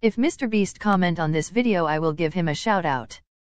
If MrBeast comment on this video, I will give him a shout out.